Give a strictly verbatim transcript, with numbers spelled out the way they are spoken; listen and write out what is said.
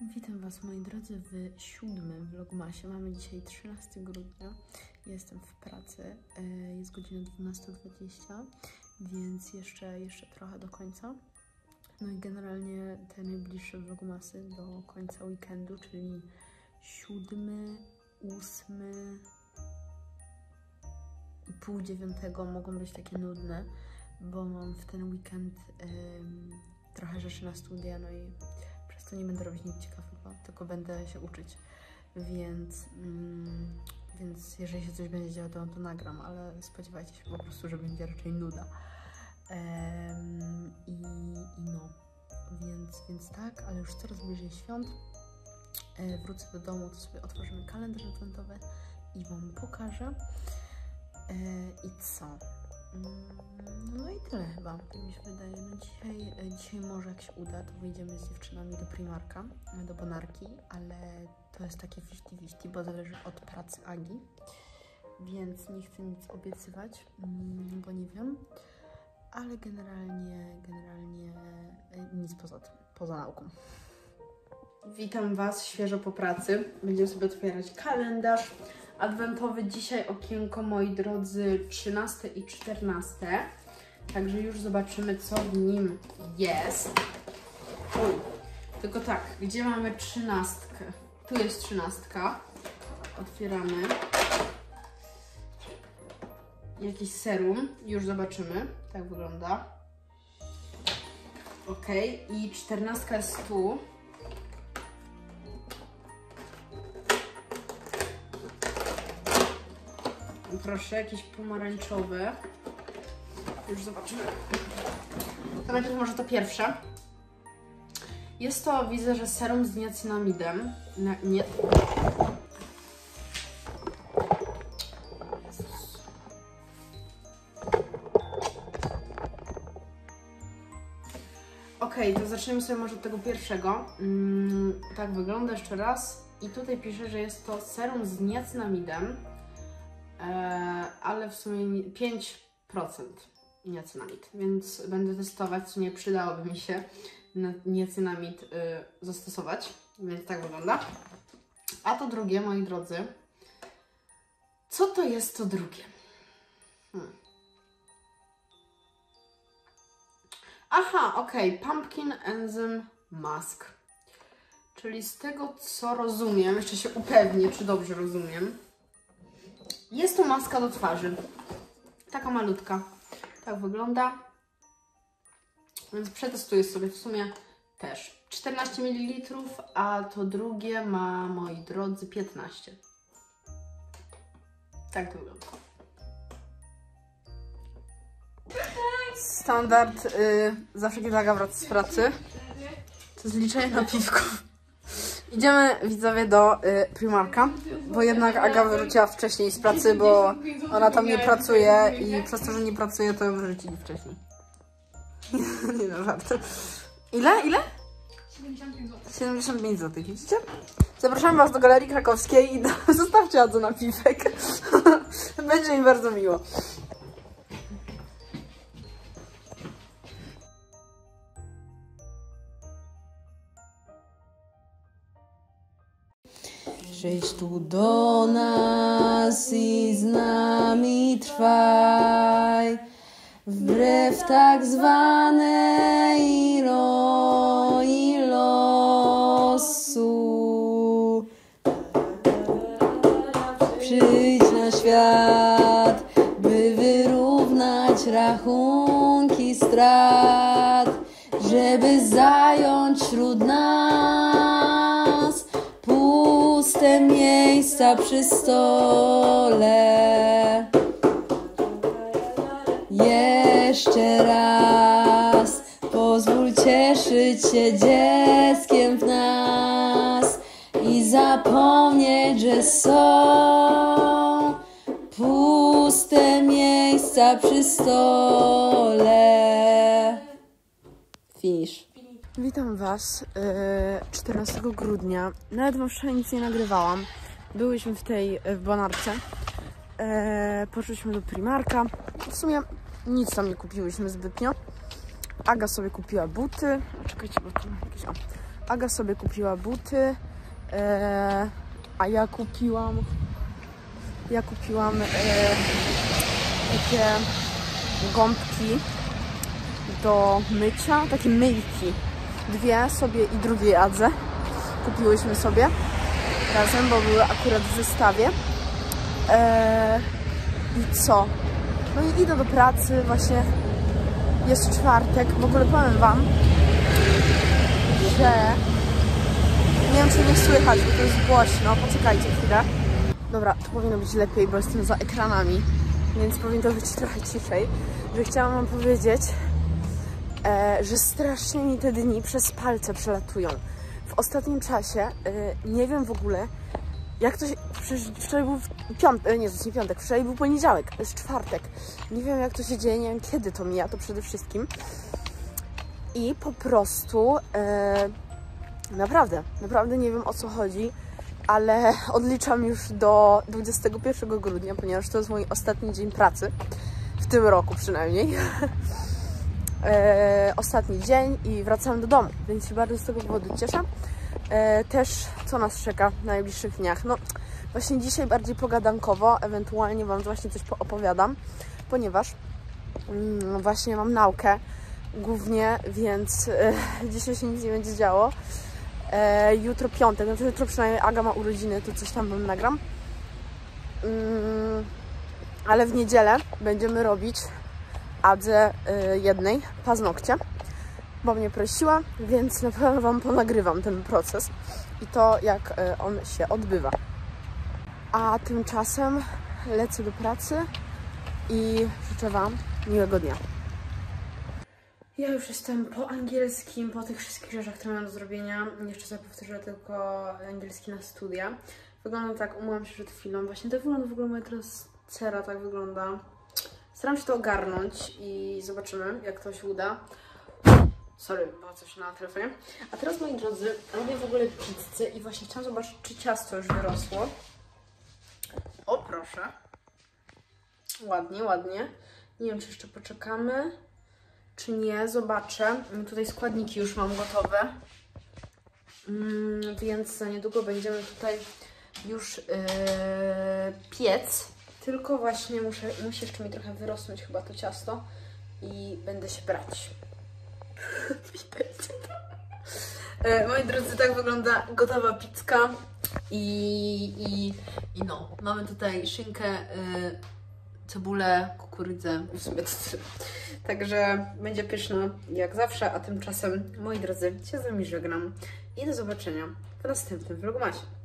Witam Was, moi drodzy, w siódmym vlogmasie. Mamy dzisiaj trzynastego grudnia. Jestem w pracy. Jest godzina dwunasta dwadzieścia, więc jeszcze, jeszcze trochę do końca. No i generalnie te najbliższe vlogmasy do końca weekendu, czyli siódmy, ósmy i pół dziewiątego mogą być takie nudne, bo mam w ten weekend ym, trochę rzeczy na studia, no i przez to nie będę robić nic ciekawego, tylko będę się uczyć, więc, mm, więc jeżeli się coś będzie działo, to, to nagram, ale spodziewajcie się po prostu, że będzie raczej nuda. Ehm, i, I no, więc, więc tak, ale już coraz bliżej świąt. E, wrócę do domu, to sobie otworzymy kalendarz adwentowy i Wam pokażę. E, I co? No i tyle chyba, mi się wydaje. No dzisiaj, dzisiaj może jak się uda, to wyjdziemy z dziewczynami do Primarka, do Bonarki, ale to jest takie fifty fifty, bo zależy od pracy Agi, więc nie chcę nic obiecywać, bo nie wiem, ale generalnie, generalnie nic poza tym, poza nauką. Witam Was świeżo po pracy. Będziemy sobie otwierać kalendarz adwentowy. Dzisiaj okienko, moi drodzy, trzynaste i czternaste. Także już zobaczymy, co w nim jest. Uj, tylko tak, gdzie mamy trzynastkę? Tu jest trzynastka. Otwieramy. Jakiś serum. Już zobaczymy. Tak wygląda. Ok. I czternastka jest tu. Proszę, jakieś pomarańczowe. Już zobaczymy. To najpierw może to pierwsze. Jest to, widzę, że serum z niacinamidem. Na, nie. Ok, to zaczniemy sobie może od tego pierwszego. Mm, tak wygląda jeszcze raz. I tutaj pisze, że jest to serum z niacinamidem. Ale w sumie pięć procent niacinamid, więc będę testować, co nie przydałoby mi się niacinamid zastosować, więc tak wygląda. A to drugie, moi drodzy, co to jest to drugie? Hmm. Aha, ok, Pumpkin Enzyme Mask, czyli z tego, co rozumiem, jeszcze się upewnię, czy dobrze rozumiem. Jest to maska do twarzy. Taka malutka. Tak wygląda. Więc przetestuję sobie w sumie też. czternaście mililitrów, a to drugie ma, moi drodzy, piętnaście. Tak to wygląda. Standard. Yy, zawsze kiedy Aga wraca z pracy, to zliczenie na piwko. Idziemy, widzowie, do y, Primarka, bo jednak Aga wróciła wcześniej z pracy, bo ona tam nie pracuje i przez to, że nie pracuje, to ją wyrzucili wcześniej. Nie no, żart. Ile? Ile? siedemdziesiąt pięć złotych, widzicie? Zapraszam Was do Galerii Krakowskiej i do... zostawcie Adze na piwek. Będzie mi bardzo miło. Przyjdź tu do nas i z nami trwaj, wbrew tak zwanej ironii losu. Przyjdź na świat, by wyrównać rachunki strat, żeby zająć wśród nas puste miejsca przy stole. Jeszcze raz pozwól cieszyć się dzieckiem w nas i zapomnieć, że są puste miejsca przy stole. Finish. Witam Was czternastego grudnia. Nawet Wam wczoraj nic nie nagrywałam. Byłyśmy w tej w Bonarce. Poszliśmy do Primarka. W sumie nic tam nie kupiłyśmy zbytnio. Aga sobie kupiła buty. Czekajcie, bo tu jakieś... O. Aga sobie kupiła buty, e, a ja kupiłam ja kupiłam e, takie gąbki do mycia, takie myjki. Dwie sobie i drugiej Adze kupiłyśmy sobie razem, bo były akurat w zestawie. E, I co? No i idę do pracy, właśnie jest czwartek. W ogóle powiem wam, że nie wiem, czy mnie słychać, bo to jest głośno. Poczekajcie chwilę. Dobra, to powinno być lepiej, bo jestem za ekranami, więc powinno być trochę ciszej. Że chciałam wam powiedzieć, e, że strasznie mi te dni przez palce przelatują. W ostatnim czasie, e, nie wiem w ogóle, jak to się... Wczoraj był piątek, nie, to nie piątek, wczoraj był poniedziałek, to jest czwartek. Nie wiem, jak to się dzieje, nie wiem, kiedy to mija, to przede wszystkim. I po prostu, e, naprawdę, naprawdę nie wiem, o co chodzi, ale odliczam już do dwudziestego pierwszego grudnia, ponieważ to jest mój ostatni dzień pracy, w tym roku przynajmniej. e, ostatni dzień i wracam do domu, więc się bardzo z tego powodu cieszę. E, też co nas czeka w najbliższych dniach. No właśnie dzisiaj bardziej pogadankowo, ewentualnie wam właśnie coś poopowiadam, ponieważ mm, właśnie mam naukę głównie, więc e, dzisiaj się nic nie będzie działo. E, jutro piątek, no to jutro przynajmniej Aga ma urodziny, to coś tam wam nagram. Mm, ale w niedzielę będziemy robić Adze e, jednej paznokcie, bo mnie prosiła, więc na pewno wam ponagrywam ten proces i to, jak on się odbywa. A tymczasem lecę do pracy i życzę wam miłego dnia. Ja już jestem po angielskim, po tych wszystkich rzeczach, które mam do zrobienia. Jeszcze sobie powtórzę tylko angielski na studia. Wygląda tak, umyłam się przed chwilą. Właśnie tak wygląda w ogóle moja teraz cera, tak wygląda. Staram się to ogarnąć i zobaczymy, jak to się uda. Sorry, było coś na telefonie. A teraz, moi drodzy, robię w ogóle pizzę i właśnie chciałam zobaczyć, czy ciasto już wyrosło. O, proszę. Ładnie, ładnie. Nie wiem, czy jeszcze poczekamy, czy nie. Zobaczę. Tutaj składniki już mam gotowe. Mm, więc za niedługo będziemy tutaj już yy, piec. Tylko właśnie muszę, musi jeszcze mi trochę wyrosnąć chyba to ciasto i będę się brać. Witajcie to. E, moi drodzy, tak wygląda gotowa pizzka i, i, i no, mamy tutaj szynkę, e, cebulę, kukurydzę i w sumie to tyle. Także będzie pyszna jak zawsze, a tymczasem, moi drodzy, się z wami żegnam i do zobaczenia w następnym vlogmasie.